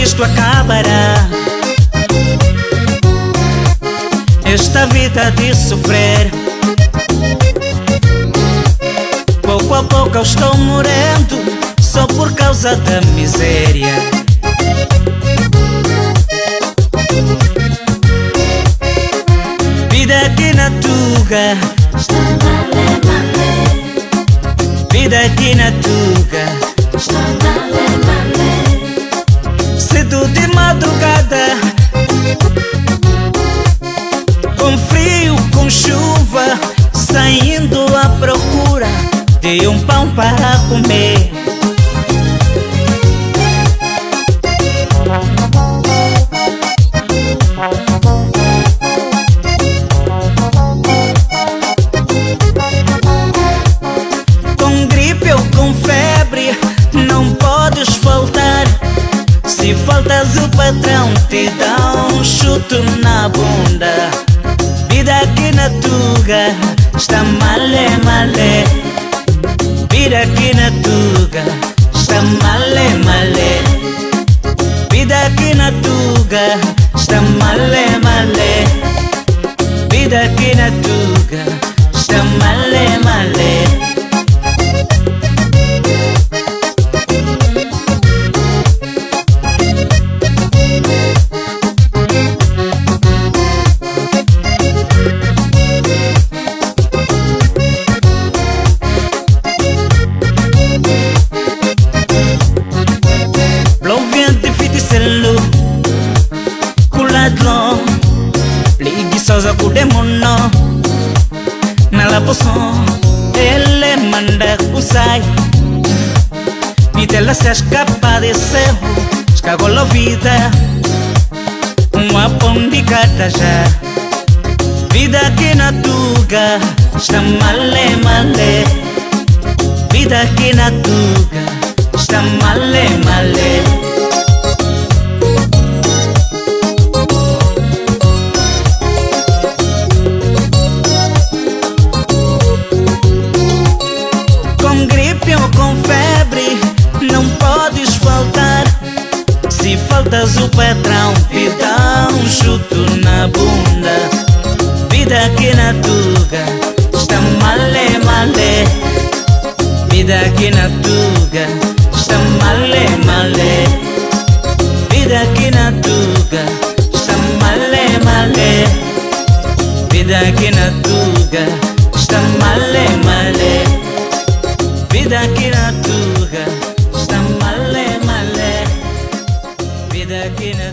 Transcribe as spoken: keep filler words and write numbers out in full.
isto acabará. Esta vida de sofrer, pouco a pouco eu estou morrendo, só por causa da miséria. Vida aqui na Tuga, vida aqui na Tuga, cedo de madrugada, com frio, com chuva, saindo à procura de um pão para comer. Com gripe ou com febre, não podes faltar. Se faltas o patrão te dá um chute na bunda. Vida aqui na Tuga está malé, malé. Vida aqui na Tuga está malé, malé. Vida aqui na Tuga está malé, malé. Vida aqui na Tuga está malé, malé. Preguiçosa com demono na la poção, ele manda usai. E dela se escapa de seu, escagou a vida, uma pão de cada já. Vida aqui na Tuga está malé, malé. Vida aqui na Tuga está malé, malé. Com febre, não podes faltar. Se faltas o patrão te dá um chute na bunda. Vida aqui na Tuga está malé, malé. Vida aqui na Tuga está malé, malé. Vida aqui na Tuga está malé, malé. Vida aqui na Tuga está malé, malé. Vida aqui na Tuga está malé, malé. Vida aqui na